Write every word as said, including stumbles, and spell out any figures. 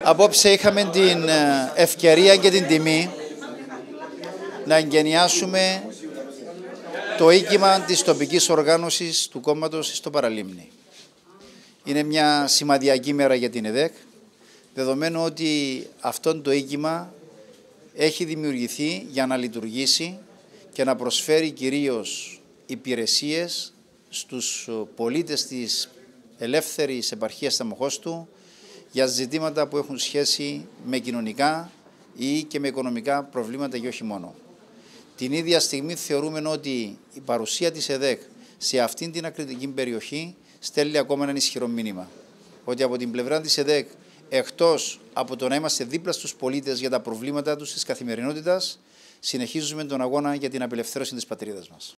Απόψε είχαμε την ευκαιρία και την τιμή να εγκαινιάσουμε το οίκημα της τοπικής οργάνωσης του κόμματος στο Παραλίμνη. Είναι μια σημαδιακή μέρα για την ΕΔΕΚ, δεδομένου ότι αυτό το οίκημα έχει δημιουργηθεί για να λειτουργήσει και να προσφέρει κυρίως υπηρεσίες στους πολίτες της ελεύθερης επαρχίας Σταμοχώστου για ζητήματα που έχουν σχέση με κοινωνικά ή και με οικονομικά προβλήματα και όχι μόνο. Την ίδια στιγμή θεωρούμε ότι η παρουσία της ΕΔΕΚ σε αυτήν την ακριτική περιοχή στέλνει ακόμα ένα ισχυρό μήνυμα. Ότι από την πλευρά της ΕΔΕΚ, εκτός από το να είμαστε δίπλα στους πολίτες για τα προβλήματά τους της καθημερινότητας, συνεχίζουμε τον αγώνα για την απελευθέρωση της πατρίδας μας.